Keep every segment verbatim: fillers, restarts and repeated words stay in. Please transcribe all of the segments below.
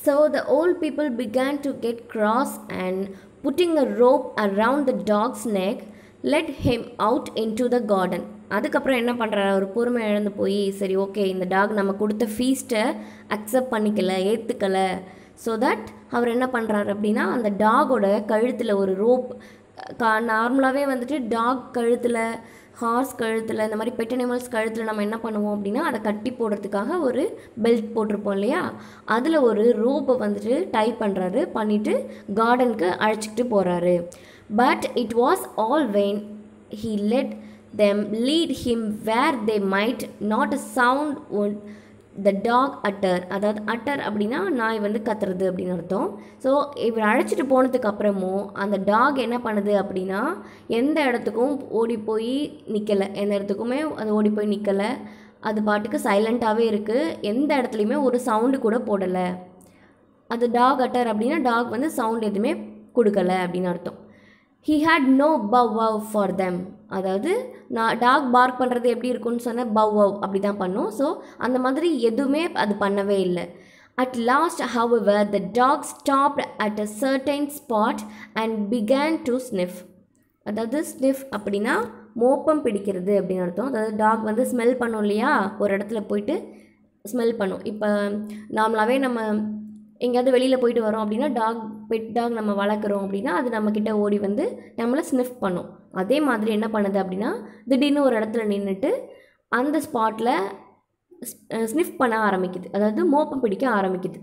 So the old people began to get cross and putting a rope around the dog's neck led him out into the garden. அதுக்கப்புறம் என்ன பண்ணுறாரு, அவர் பொறுமை இழந்து போய் சரி okay இந்த டாக் நம்ம கொடுத்த ஃபீஸ்ட்டை அக்செப்ட் பண்ணிக்கல, ஏற்றுக்கலை. ஸோ தட் அவர் என்ன பண்ணுறாரு அப்படின்னா அந்த டாகோட கழுத்தில் ஒரு ரோப், கா நார்மலாகவே வந்துட்டு டாக் கழுத்தில், ஹார்ஸ் கழுத்தில், இந்த மாதிரி பெட் அனிமல்ஸ் கழுத்தில் நம்ம என்ன பண்ணுவோம் அப்படின்னா அதை கட்டி போடுறதுக்காக ஒரு பெல்ட் போட்டிருப்போம் இல்லையா, அதில் ஒரு ரோப்பை வந்துட்டு டை பண்ணுறாரு, பண்ணிவிட்டு கார்டனுக்கு அழைச்சிக்கிட்டு போகிறாரு. But it was all vain. He let them lead him where they might not a sound would the dog utter. அதாவது அட்டர் அப்படின்னா நாய் வந்து கத்துறது அப்படின்னு அர்த்தம். ஸோ இவர் அழைச்சிட்டு போனதுக்கு அப்புறமும் அந்த டாக் என்ன பண்ணுது அப்படின்னா எந்த இடத்துக்கும் ஓடி போய் நிற்கலை, எந்த இடத்துக்குமே அது ஓடி போய் நிற்கலை, அது பாட்டுக்கு சைலண்ட்டாகவே இருக்குது, எந்த இடத்துலையுமே ஒரு சவுண்டு கூட போடலை. அது டாக் அட்டர் அப்படின்னா டாக் வந்து சவுண்ட் எதுவுமே கொடுக்கலை அப்படின்னு அர்த்தம். he had no bow wow for them. அதாவது நான் டாக் பார்க் பண்ணுறது எப்படி இருக்குன்னு சொன்ன bow wow அப்படி தான் பண்ணும். ஸோ அந்த மாதிரி எதுவுமே அது பண்ணவே இல்லை. At last, however, the dog stopped at a certain spot and began to sniff. அதாவது ஸ்னிஃப் அப்படின்னா மோப்பம் பிடிக்கிறது அப்படின்னு அர்த்தம். அதாவது டாக் வந்து ஸ்மெல் பண்ணும் இல்லையா, ஒரு இடத்துல போயிட்டு ஸ்மெல் பண்ணும். இப்போ நார்மலாகவே நம்ம எங்கேயாவது வெளியில் போயிட்டு வரோம் அப்படின்னா டாக், பெட் டாக் நம்ம வளர்க்குறோம் அப்படின்னா அது நம்மக்கிட்ட ஓடி வந்து நம்மளை ஸ்னிஃப் பண்ணும். அதே மாதிரி என்ன பண்ணுது அப்படின்னா திடீர்னு ஒரு இடத்துல நின்றுட்டு அந்த ஸ்பாட்டில் ஸ்னிஃப் பண்ண ஆரம்பிக்குது, அதாவது மோப்பம் பிடிக்க ஆரம்பிக்குது.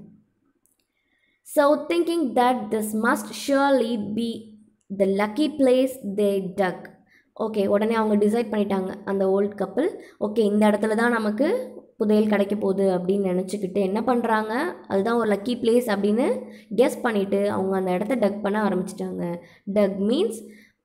So thinking that this must surely be the lucky place they dug. Okay, உடனே அவங்க டிசைட் பண்ணிட்டாங்க அந்த ஓல்ட் கப்பிள், ஓகே இந்த இடத்துல தான் நமக்கு புதையல் கிடைக்க போகுது அப்படின்னு நினச்சிக்கிட்டு என்ன பண்ணுறாங்க, அதுதான் ஒரு லக்கி பிளேஸ் அப்படின்னு கெஸ் பண்ணிவிட்டு அவங்க அந்த இடத்த டக் பண்ண ஆரம்பிச்சிட்டாங்க. டக் மீன்ஸ்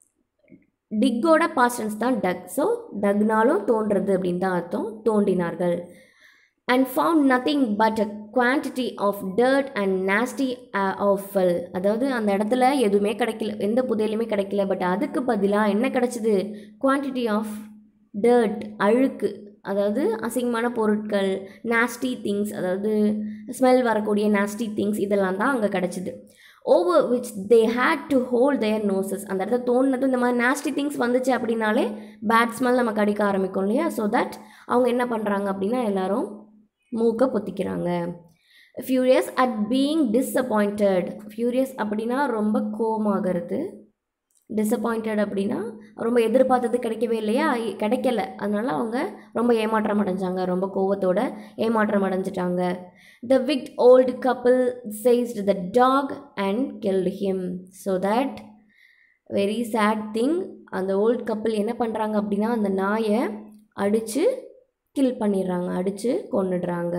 டிக்கோட பாஸ்டன்ஸ் தான் டக். ஸோ டக்னாலும் தோன்றது அப்படின்னு தான் அர்த்தம், தோண்டினார்கள். And found nothing but a quantity of dirt and nasty offal. அதாவது அந்த இடத்துல எதுவுமே கிடைக்கல, எந்த புதையலுமே கிடைக்கல, பட் அதுக்கு பதிலாக என்ன கிடச்சிது, குவான்டிட்டி ஆஃப் டர்ட், அழுக்கு, அதாவது அசிங்கமான பொருட்கள், நாஸ்டி திங்ஸ், அதாவது ஸ்மெல் வரக்கூடிய நாஸ்டி திங்ஸ், இதெல்லாம் தான் அங்கே கிடச்சிது. Over which they had to hold their noses. அந்த இடத்துல தோணுனது இந்த மாதிரி நாஸ்டி திங்ஸ் வந்துச்சு அப்படின்னாலே பேட் ஸ்மெல் நமக்கு அடிக்க ஆரம்பிக்கும் இல்லையா. ஸோ தட் அவங்க என்ன பண்ணுறாங்க அப்படின்னா எல்லாரும் மூக்கை பொத்திக்கிறாங்க. Furious at being disappointed. Furious அப்படின்னா ரொம்ப கோவமாகிறது, டிஸப்பாயிண்டட் அப்படின்னா ரொம்ப எதிர்பார்த்தது கிடைக்கவே இல்லையா, கிடைக்கல, அதனால அவங்க ரொம்ப ஏமாற்றம் அடைஞ்சாங்க, ரொம்ப கோவத்தோட ஏமாற்றம் அடைஞ்சிட்டாங்க. The wicked old couple seized the dog and killed him. So that very sad thing, அந்த ஓல்ட் கப்பிள் என்ன பண்ணுறாங்க அப்படின்னா அந்த நாயை அடித்து கில் பண்ணிடுறாங்க, அடித்து கொன்னுடுறாங்க.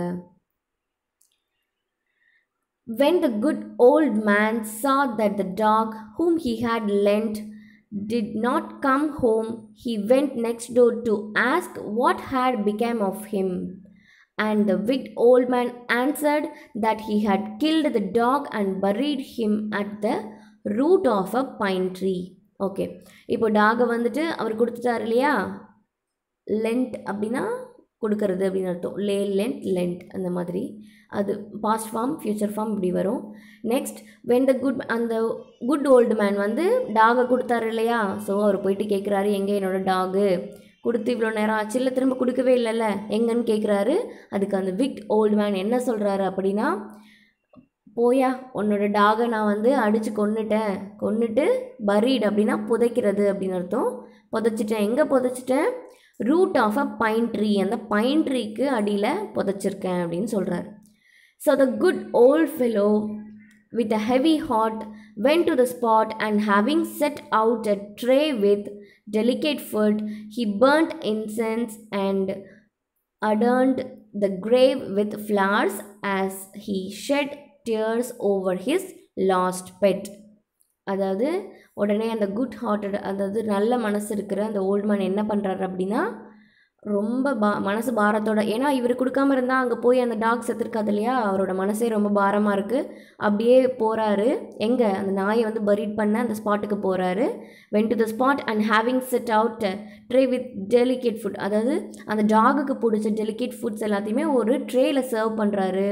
When the good old man saw that the dog whom he had lent did not come home, he went next door to ask what had become of him. And the wicked old man answered that he had killed the dog and buried him at the root of a pine tree. Okay, இப்போ டாகை வந்துட்டு அவர் கொடுத்துட்டார் இல்லையா, Lent அப்படின்னா கொடுக்கறது அப்படின்னு அர்த்தம், லே Lent Lent அந்த மாதிரி, அது பாஸ்ட் ஃபார்ம் ஃப்யூச்சர் ஃபார்ம் இப்படி வரும். நெக்ஸ்ட் வென் த குட், அந்த குட் ஓல்டு மேன் வந்து டாகை கொடுத்தாரு இல்லையா, ஸோ அவர் போயிட்டு கேட்குறாரு எங்கே என்னோடய டாகு, கொடுத்து இவ்வளோ நேரம் ஆச்சு இல்லை திரும்ப கொடுக்கவே இல்லைல்ல எங்கன்னு கேட்குறாரு. அதுக்கு அந்த விக்ட் ஓல்டு மேன் என்ன சொல்கிறாரு அப்படின்னா, போயா உன்னோட டாகை நான் வந்து அடித்து கொன்னுட்டேன், கொன்னுட்டு பரீட் அப்படின்னா புதைக்கிறது அப்படின்னு அர்த்தம், புதைச்சிட்டேன், எங்கே புதைச்சிட்டேன், root of a pine tree, அந்த பைன் ட்ரீக்கு அடியில் புதைச்சிருக்கேன் அப்படின்னு சொல்கிறார். So the good old fellow with a heavy heart went to the spot, and having set out a tray with delicate food, he burnt incense and adorned the grave with flowers as he shed tears over his lost pet. அதாவது உடனே அந்த good hearted, அதாவது நல்ல மனசு இருக்கிற அந்த old man என்ன பண்ணுறாரு அப்படின்னா ரொம்ப பா மனசு பாரத்தோட, ஏன்னா இவர் கொடுக்காம இருந்தால் அங்கே போய் அந்த டாக் செத்துருக்காது இல்லையா, அவரோட மனசே ரொம்ப பாரமாக இருக்குது, அப்படியே போகிறாரு எங்கே அந்த நாயை வந்து பரீட் பண்ண அந்த ஸ்பாட்டுக்கு போகிறாரு. When to the spot and having set out tray with delicate food, அதாவது அந்த டாகுக்கு பிடிச்ச டெலிகேட் ஃபுட்ஸ் எல்லாத்தையுமே ஒரு ட்ரேயில் சர்வ் பண்ணுறாரு.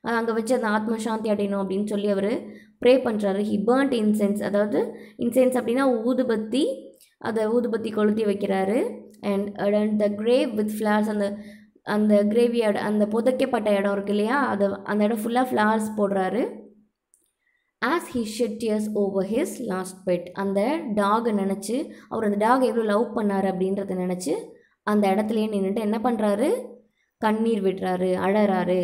அங்கே வச்சு அந்த ஆத்ம சாந்தி அடையணும் அப்படின்னு சொல்லி அவர் ப்ரே பண்ணுறாரு. ஹி பர்ன்ட் இன்சென்ஸ், அதாவது இன்சென்ஸ் அப்படின்னா ஊதுபத்தி, அதை ஊதுபத்தி கொளுத்தி வைக்கிறாரு. And and the grave with flowers, அந்த அந்த கிரேவியார்டு, அந்த புதைக்கப்பட்ட இடம் இருக்கு இல்லையா, அதை அந்த இடம் ஃபுல்லாக ஃப்ளவர்ஸ் போடுறாரு. As he shed tears over his lost pet, அந்த டாகை நினச்சி, அவர் அந்த டாகை எவ்வளோ லவ் பண்ணார் அப்படின்றத நினச்சி அந்த இடத்துலையே நின்றுட்டு என்ன பண்ணுறாரு, கண்ணீர் விடுறாரு, அழறாரு.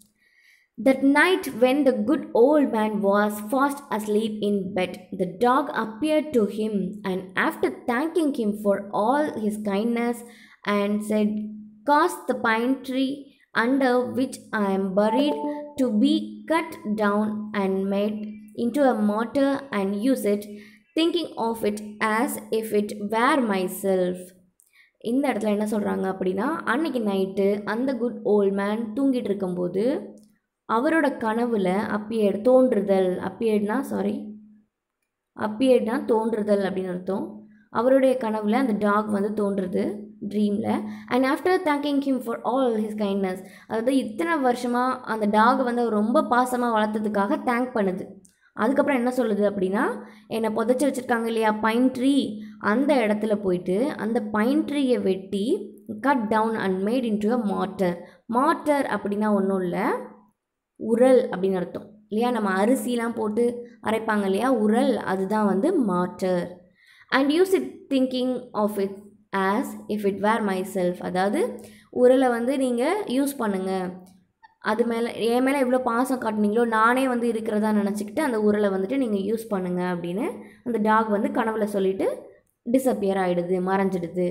That night when the good old man was fast asleep in bed, the dog appeared to him, and after thanking him for all his kindness and said, cause the pine tree under which I am buried to be cut down and made into a mortar and use it, thinking of it as if it were myself. இந்த இடத்துல என்ன சொல்கிறாங்க அப்படின்னா, அன்னைக்கு night அந்த good old man தூங்கிட்டு இருக்கும்போது அவரோட கனவுல அப்பியர்டு, தோன்றுதல், அப்பியர்ட்னா சாரி அப்பியர்ட்னா தோன்றுதல் அப்படின்னு அர்த்தம். அவருடைய கனவுல அந்த டாக் வந்து தோன்றுது ட்ரீமில். And after thanking him for all his kindness, அதாவது இத்தனை வருஷமாக அந்த டாகை வந்து அவர் ரொம்ப பாசமாக வளர்த்ததுக்காக தேங்க் பண்ணுது. அதுக்கப்புறம் என்ன சொல்லுது அப்படின்னா, என்னை புதைச்சி வச்சுருக்காங்க இல்லையா பைன் ட்ரீ, அந்த இடத்துல போயிட்டு அந்த பைன் ட்ரீயை வெட்டி cut down and made into a mortar. Mortar அப்படின்னா ஒன்றும் இல்லை, உரல் அப்படின்னு அர்த்தம் இல்லையா. நம்ம அரிசிலாம் போட்டு அரைப்பாங்க இல்லையா, உரல், அதுதான் வந்து mortar. And use it thinking of it as if it were my self, அதாவது உரலை வந்து நீங்கள் யூஸ் பண்ணுங்கள், அது மேலே என் மேலே எவ்வளோ பாசம் காட்டினீங்களோ நானே வந்து இருக்கிறதா நினச்சிக்கிட்டு அந்த உரலை வந்துட்டு நீங்கள் யூஸ் பண்ணுங்கள் அப்படின்னு அந்த டாக் வந்து கனவுல சொல்லிவிட்டு டிஸப்பியர் ஆகிடுது, மறைஞ்சிடுது.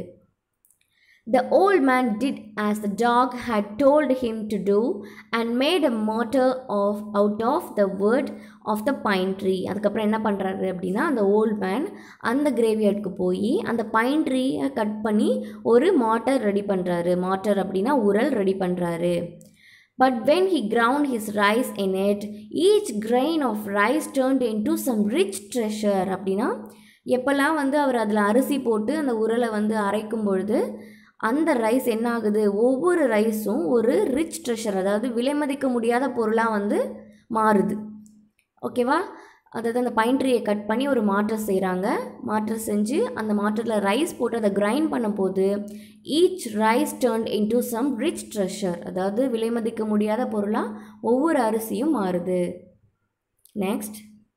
The old man did as the dog had told him to do and made a mortar of out of the wood of the pine tree. அதுக்கப்புறம் என்ன பண்ணுறாரு அப்படின்னா, அந்த ஓல்ட் மேன் அந்த கிரேவியார்டுக்கு போய் அந்த பைன் ட்ரீயை கட் பண்ணி ஒரு மார்ட்டர் ரெடி பண்ணுறாரு. மார்ட்டர் அப்படின்னா உரல் ரெடி பண்ணுறாரு. But when he ground his rice in it, each grain of rice turned into some rich treasure. அப்படின்னா எப்போல்லாம் வந்து அவர் அதில் அரிசி போட்டு அந்த உரலை வந்து அரைக்கும் பொழுது அந்த ரைஸ் என்ன ஆகுது, ஒவ்வொரு ரைஸும் ஒரு ரிச் ட்ரெஷர், அதாவது விலை மதிக்க முடியாத பொருளாக வந்து மாறுது. ஓகேவா, அதாவது அந்த பைன் ட்ரீயை கட் பண்ணி ஒரு மார்ட்டர் செய்கிறாங்க. மார்ட்டர் செஞ்சு அந்த மார்ட்டரில் ரைஸ் போட்டு அதை கிரைண்ட் பண்ணும் போது each rice turned into some rich treasure, அதாவது விலை மதிக்க முடியாத பொருளாக ஒவ்வொரு அரிசியும் மாறுது. Next,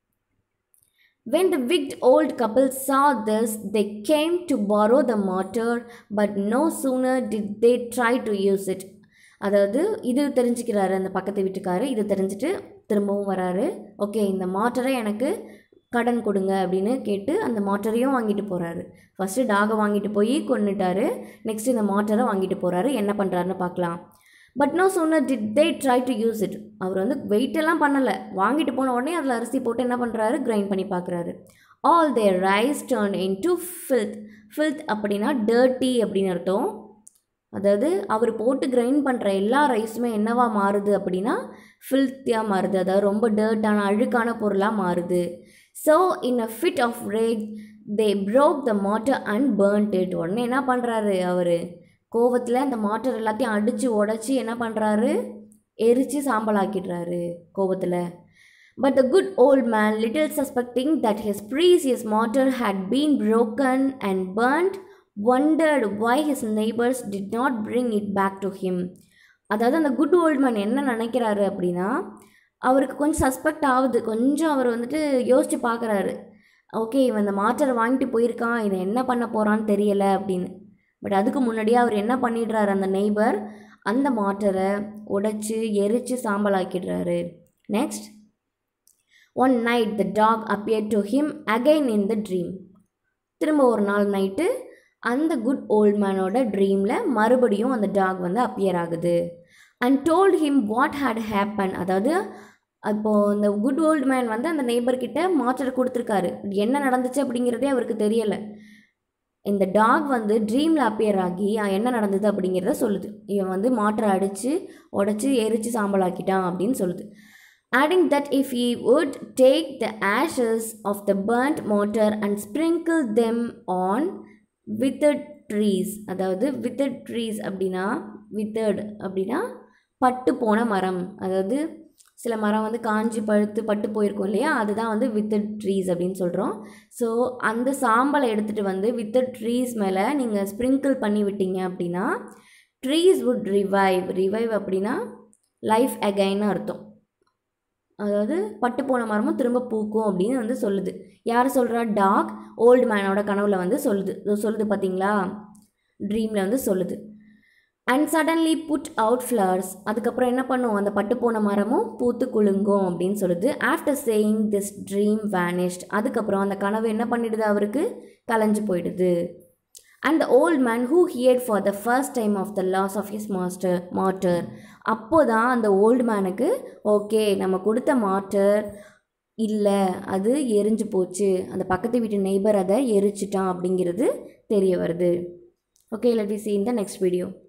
when the wicked old couple saw this, they came to borrow the mortar, but no sooner did they try to use it. அதாவது இது தெரிஞ்சுக்கிறாரு அந்த பக்கத்து வீட்டுக்காரு, இது தெரிஞ்சுட்டு திரும்பவும் வராரு. ஓகே, இந்த மார்ட்டரை எனக்கு கடன் கொடுங்க அப்படின்னு கேட்டு அந்த மார்ட்டரையும் வாங்கிட்டு போகிறாரு. ஃபஸ்ட்டு டாகை வாங்கிட்டு போய் கொன்னுட்டாரு, நெக்ஸ்ட் இந்த மார்ட்டரை வாங்கிட்டு போகிறாரு. என்ன பண்ணுறாருன்னு பார்க்கலாம். But no sooner did they try to use it. அவர் வந்து வெயிட்டெல்லாம் பண்ணலை, வாங்கிட்டு போன உடனே அதில் அரிசி போட்டு என்ன பண்ணுறாரு, கிரைண்ட் பண்ணி பார்க்குறாரு. All their rice turned into filth. filth அப்படின்னா dirty அப்படின்னு அர்த்தம். அதாவது அவர் போட்டு கிரைண்ட் பண்ணுற எல்லா ரைஸுமே என்னவா மாறுது அப்படின்னா ஃபில்த்தியாக மாறுது, அதாவது ரொம்ப டர்ட்டான அழுக்கான பொருளாக மாறுது. So in a fit of rage they broke the mortar and burnt it. உடனே என்ன பண்ணுறாரு, அவர் கோவத்தில் அந்த மார்ட்டர் எல்லாத்தையும் அடித்து உடச்சி என்ன பண்ணுறாரு, எரித்து சாம்பலாக்கிடுறாரு கோவத்தில். But the good old man, little suspecting that his precious mortar had been broken and burnt, wondered why his neighbors did not bring it back to him. அதாவது அந்த குட் ஓல்ட் மேன் என்ன நினைக்கிறாரு அப்படின்னா, அவருக்கு கொஞ்சம் சஸ்பெக்ட் ஆகுது, கொஞ்சம் அவர் வந்துட்டு யோசித்து பார்க்குறாரு. ஓகே, இவன் இந்த மார்ட்டரை வாங்கிட்டு போயிருக்கான், இதை என்ன பண்ண போகிறான்னு தெரியலை அப்படின்னு. பட் அதுக்கு முன்னாடியே அவர் என்ன பண்ணிடுறாரு, அந்த நெய்பர் அந்த மார்ட்டரை உடைச்சி எரித்து சாம்பலாக்கிடுறாரு. Next, one night the dog appeared to him again in the dream. திரும்ப ஒரு நாள் நைட்டு அந்த குட் ஓல்ட் மேனோட ட்ரீமில் மறுபடியும் அந்த டாக் வந்து அப்பியர் ஆகுது. And told him what had happen. அதாவது அப்போது இந்த குட் ஓல்ட் மேன் வந்து அந்த நெய்பர்கிட்ட மார்ட்டர் கொடுத்துருக்காரு, என்ன நடந்துச்சு அப்படிங்கிறதே அவருக்கு தெரியலை. இந்த டாக் வந்து ட்ரீமில் அப்பியர் ஆகி என்ன நடந்தது அப்படிங்கிறத சொல்லுது. இவன் வந்து மார்ட்டரை அடித்து உடச்சி எரித்து சாம்பலாக்கிட்டான் அப்படின்னு சொல்லுது. adding that if he would take the ashes of the burnt mortar and sprinkle them on withered trees. அதாவது withered trees அப்படின்னா withered அப்படின்னா பட்டு போன மரம், அதாவது சில மரம் வந்து காஞ்சி பழுத்து பட்டு போயிருக்கும் இல்லையா, அதுதான் வந்து வித்தட் ட்ரீஸ் அப்படின்னு சொல்கிறோம். ஸோ அந்த சாம்பலை எடுத்துகிட்டு வந்து வித்தட் ட்ரீஸ் மேலே நீங்கள் ஸ்ப்ரிங்கிள் பண்ணி விட்டீங்க அப்படின்னா ட்ரீஸ் வுட் ரிவைவ். ரிவைவ் அப்படின்னா லைஃப் அகைன்னு அர்த்தம். அதாவது பட்டு போன மரமும் திரும்ப பூக்கும் அப்படின்னு வந்து சொல்லுது. யார் சொல்கிறா? டாக் ஓல்டு மேனோட கனவுல வந்து சொல்லுது. சொல்லுது பார்த்தீங்களா, ட்ரீமில் வந்து சொல்லுது. And suddenly put out flowers. அதுக்கப்புறம் என்ன பண்ணும்? அந்த பட்டு போன மரமும் பூத்து குலுங்கும் அப்படின்னு சொல்லுது. After saying this dream vanished. அதுக்கப்புறம் அந்த கனவு என்ன பண்ணிடுது? அவருக்கு கலைஞ்சு போயிடுது. And the old man who heard for the first time of the loss of his master matter. அப்போ தான் அந்த ஓல்டு மேனுக்கு ஓகே நம்ம கொடுத்த மாட்டர் இல்லை, அது எரிஞ்சு போச்சு, அந்த பக்கத்து வீட்டு நெய்பர் அதை எரிச்சிட்டான் அப்படிங்கிறது தெரிய வருது. Okay, let me see in the next video.